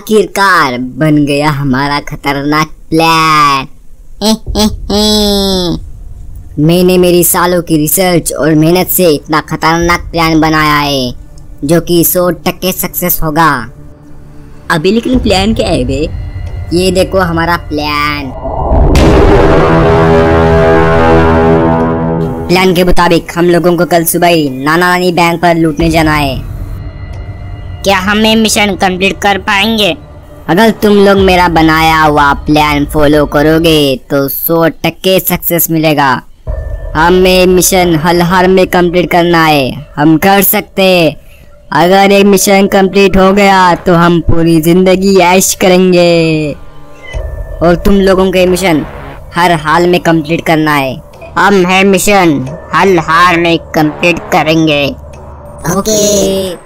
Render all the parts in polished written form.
आखिरकार बन गया हमारा खतरनाक प्लान। मैंने मेरी सालों की रिसर्च और मेहनत से इतना खतरनाक प्लान बनाया है जो कि 100% सक्सेस होगा। अभी लेकिन प्लान क्या है बे? ये देखो हमारा प्लान। प्लान के मुताबिक हम लोगों को कल सुबह ही नाना नानी बैंक पर लूटने जाना है। क्या हम ये मिशन कंप्लीट कर पाएंगे? अगर तुम लोग मेरा बनाया हुआ प्लान फॉलो करोगे तो 100% सक्सेस मिलेगा। हमें मिशन हर हाल में कंप्लीट करना है। हम कर सकते हैं। अगर एक मिशन कंप्लीट हो गया तो हम पूरी जिंदगी ऐश करेंगे। और तुम लोगों के मिशन हर हाल में कंप्लीट करना है। हम है मिशन हर हाल में कंप्लीट करेंगे। Okay.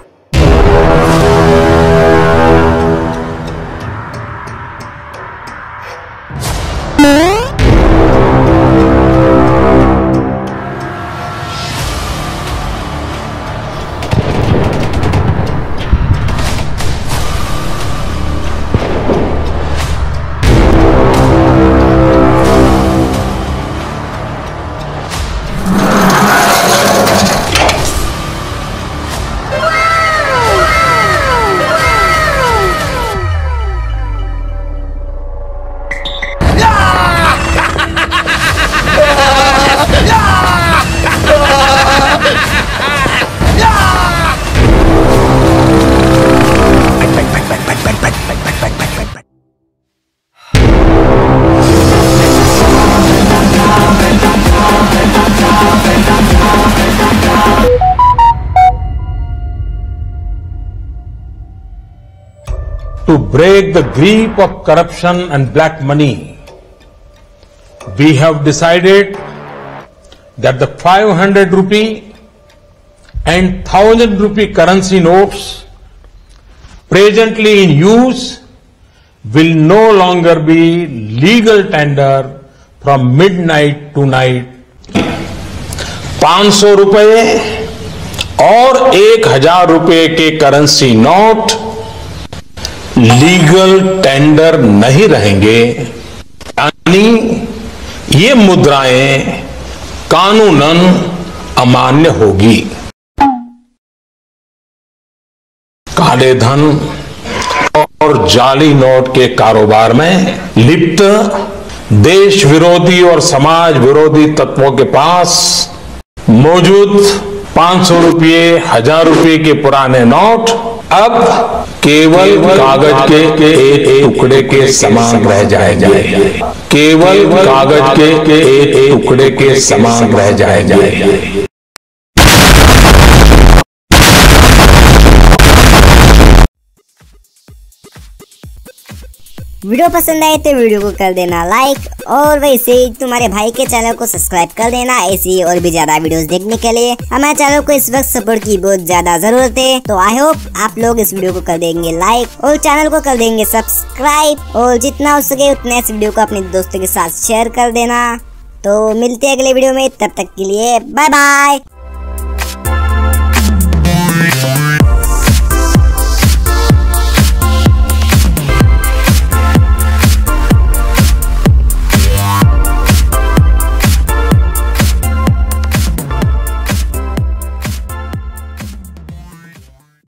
To break the grip of corruption and black money, we have decided that the 500 rupee and 1000 rupee currency notes presently in use will no longer be legal tender from midnight to night। 500 रुपए और 1000 रुपए के currency note legal tender नहीं रहेंगे, यानी ये मुद्राएं कानूनन अमान्य होगी। काले धन और जाली नोट के कारोबार में लिप्त देश विरोधी और समाज विरोधी तत्वों के पास मौजूद 500 रुपये 1000 रुपये के पुराने नोट अब केवल कागज के एक टुकड़े के समान रह जाएंगे। केवल कागज के एक टुकड़े के समान रह जाएंगे। वीडियो पसंद आए तो वीडियो को कर देना लाइक और वैसे ही तुम्हारे भाई के चैनल को सब्सक्राइब कर देना ऐसी और भी ज्यादा वीडियोस देखने के लिए। हमारे चैनल को इस वक्त सपोर्ट की बहुत ज्यादा जरूरत है, तो आई होप आप लोग इस वीडियो को कर देंगे लाइक और चैनल को कर देंगे सब्सक्राइब और जितना हो सके उतना इस वीडियो को अपने दोस्तों के साथ शेयर कर देना। तो मिलते हैं अगले वीडियो में, तब तक के लिए बाय बाय।